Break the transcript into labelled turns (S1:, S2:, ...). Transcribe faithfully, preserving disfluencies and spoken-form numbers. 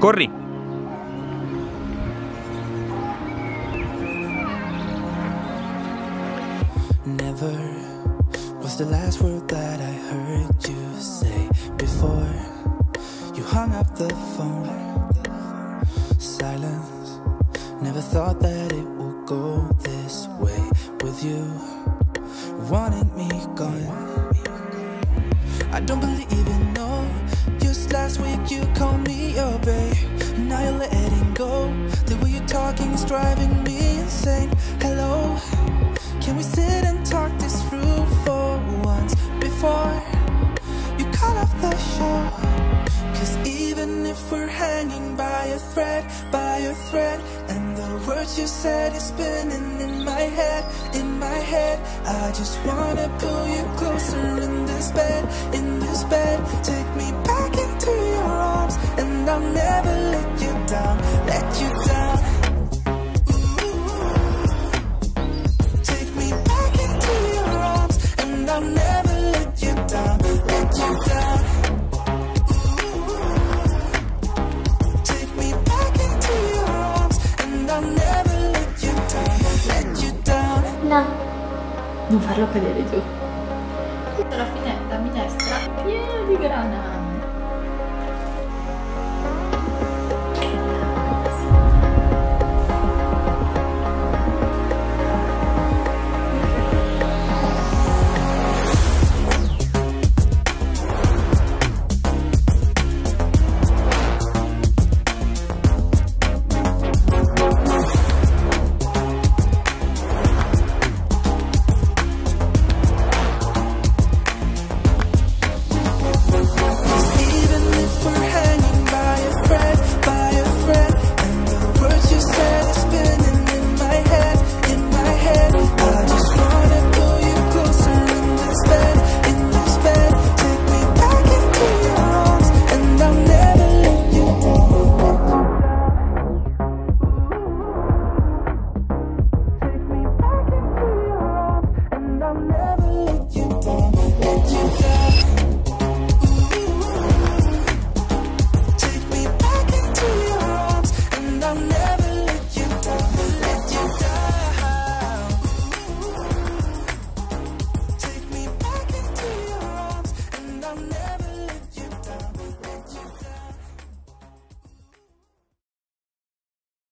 S1: Corri!
S2: Never was the last word that I heard you say before you hung up the phone. Silence, never thought that it would go this way with you wanting me gone. I don't believe in no. Just last week you called me your babe, now you're letting go. The way you're talking is driving me insane. Hello, can we sit and talk this through for once before you cut off the show? Cause even if we're hanging by a thread, by a thread, and the words you said is spinning in my head, in my head, I just wanna pull you closer in this bed, in this bed. Take me back into your arms, and I'll never let you down, let you down. I'll never let you down, let you down. Take me back into your arms, and I'll never let you down, let you down.
S3: No, non farlo cadere giù.